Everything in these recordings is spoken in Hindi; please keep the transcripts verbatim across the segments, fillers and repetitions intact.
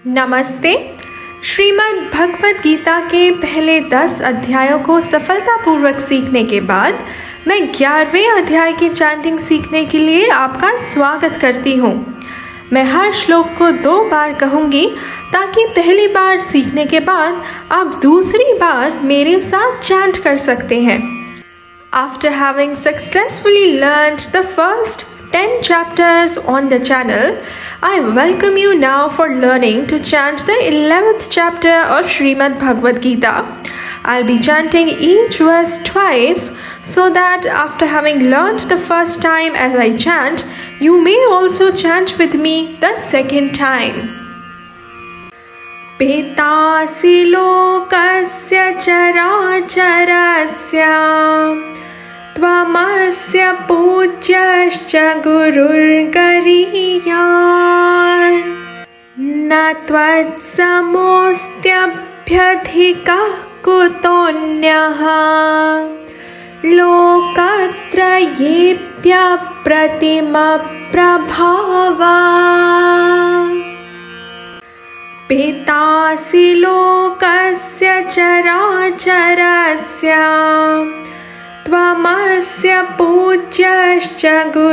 नमस्ते। श्रीमद् भगवद गीता के पहले दस अध्यायों को सफलतापूर्वक सीखने के बाद मैं ग्यारहवें अध्याय की चैंटिंग सीखने के लिए आपका स्वागत करती हूँ। मैं हर श्लोक को दो बार कहूँगी ताकि पहली बार सीखने के बाद आप दूसरी बार मेरे साथ चैंट कर सकते हैं। After having successfully learned the first ten chapters on the channel, I welcome you now for learning to chant the eleventh chapter of Srimad Bhagavad Gita. I'll be chanting each verse twice so that after having learned the first time as I chant, you may also chant with me the second time. Petasi lokasya characharasya त्वमस्य पूज्यश्च गुरुर्गरीयान् न त्वत्समोऽस्त्यभ्यधिकः कुतोऽन्यः लोकत्रयेऽप्यप्रतिमप्रभावः। पितासि लोकस्य चराचरस्य त्वमस्य पूज्यश्च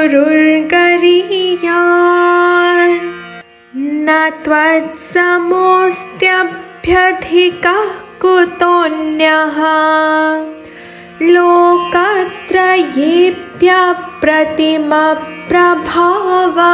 गुरुर्गरीयान् न त्वत्समोऽस्त्यभ्यधिकः कुतोऽन्यः लोकत्रयेऽप्यप्रतिमप्रभावः।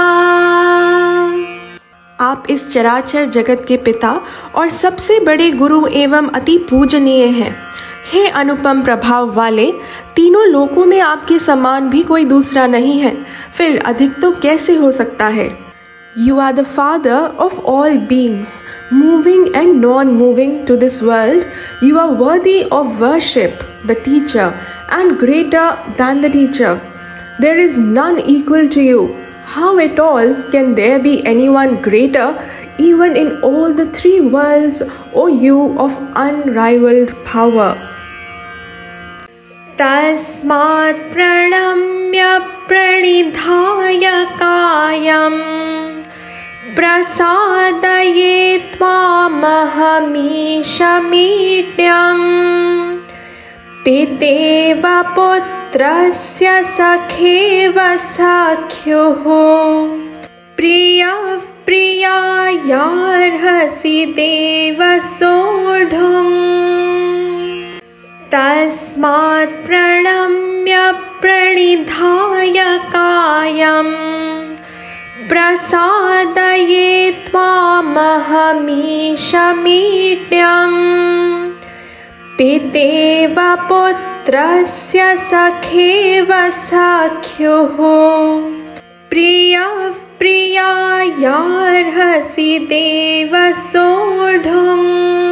आप इस चराचर जगत के पिता और सबसे बड़े गुरु एवं अति पूजनीय हैं। हे अनुपम प्रभाव वाले, तीनों लोकों में आपके समान भी कोई दूसरा नहीं है, फिर अधिक तो कैसे हो सकता है। You are the Father of all beings, moving and non-moving to this world. You are worthy of worship, the teacher, and greater than the teacher. There is none equal to you. How at all can there be anyone greater, even in all the three worlds, O you of unrivaled power? तस्मात् प्रणम्य प्रणिधाय कायं प्रसादये त्वामहमीशमीड्यं पितेव पुत्रस्य सखेव सख्युः प्रियः प्रियायार्हसि देव सोढुम्। तस्मात् प्रणम्य प्रणिधाय कायं प्रसादये त्वामहमीशमीड्यं पितेव पुत्रस्य सखेव सख्युः प्रियः प्रियायार्हसि देव सोढुम्।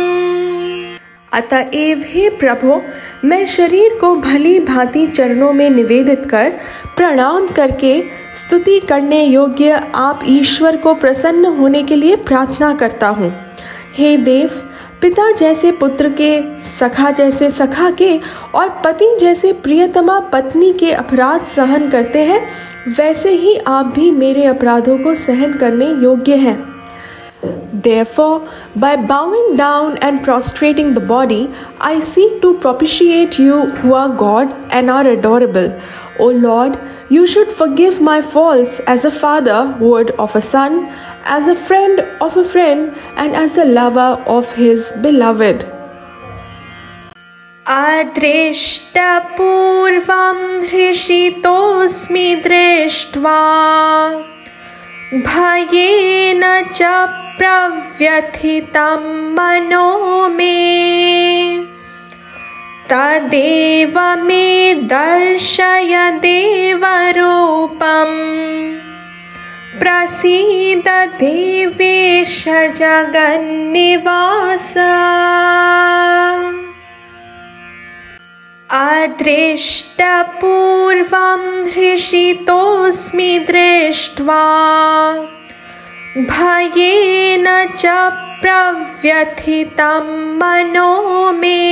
अतएव हे प्रभु, मैं शरीर को भली भांति चरणों में निवेदित कर प्रणाम करके स्तुति करने योग्य आप ईश्वर को प्रसन्न होने के लिए प्रार्थना करता हूँ। हे देव, पिता जैसे पुत्र के, सखा जैसे सखा के और पति जैसे प्रियतमा पत्नी के अपराध सहन करते हैं, वैसे ही आप भी मेरे अपराधों को सहन करने योग्य हैं। Therefore, by bowing down and prostrating the body, I seek to propitiate you who are God and are adorable. O Lord, you should forgive my faults as a father would of a son, as a friend of a friend, and as the lover of his beloved. अदृष्टपूर्वं हृषितोऽस्मि दृष्ट्वा भयेन च प्रव्यथितं मनो मे तदेव मे दर्शय देवरूपं प्रसीद देवेश जगन्निवास। अदृष्टपूर्वं हृषितोऽस्मि दृष्ट्वा भयेन च प्रव्यथितं मनो मे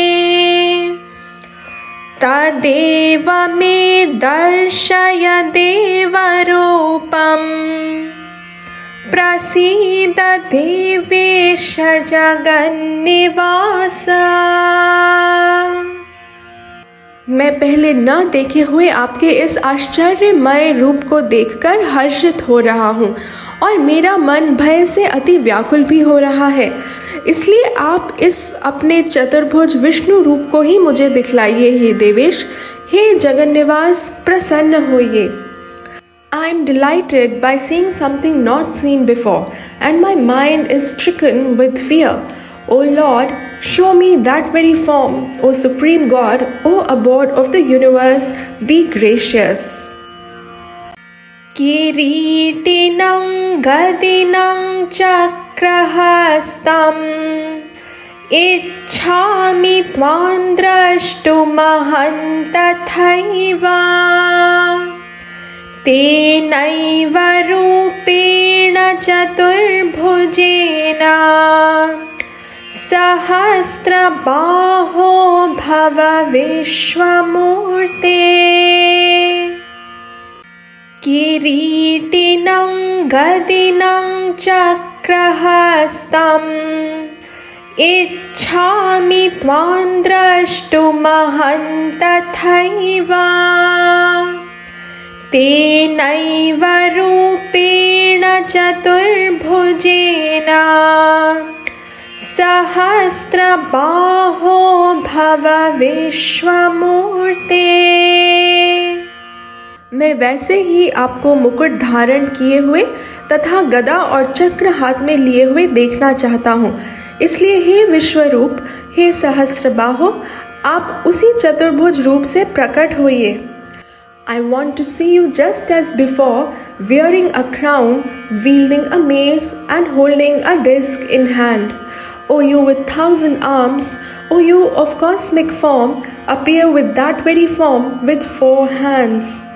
तदेव मे दर्शय देवरूपं प्रसीद देवेश जगन्निवास। मैं पहले न देखे हुए आपके इस आश्चर्यमय रूप को देखकर हर्षित हो रहा हूँ और मेरा मन भय से अति व्याकुल भी हो रहा है। इसलिए आप इस अपने चतुर्भुज विष्णु रूप को ही मुझे दिखलाइए हे देवेश। हे जगन्निवास, प्रसन्न होइए। I am delighted by seeing something not seen before, and my mind is stricken with fear. O Lord, show me that very form. O Supreme God, O abode of the universe, be gracious. Kiritinam gadinam chakrahastam ichchami tvam drashtumaham tathaiva. तेनैव रूपेण चतुर्भुजेन सहस्रबाहो भव विश्वमूर्ते। किरीटिनं गदिनं चक्रहस्तम् इच्छामि त्वां द्रष्टुमहं तथैव। तेनैव रूपेण चतुर्भुजेन सहस्रबाहो भव विश्वमूर्ते। मैं वैसे ही आपको मुकुट धारण किए हुए तथा गदा और चक्र हाथ में लिए हुए देखना चाहता हूँ। इसलिए हे विश्वरूप, हे सहस्रबाहो, आप उसी चतुर्भुज रूप से प्रकट होइए। I want to see you just as before, wearing a crown, wielding a mace, and holding a disc in hand. O you with thousand arms, O you of cosmic form, appear with that very form with four hands.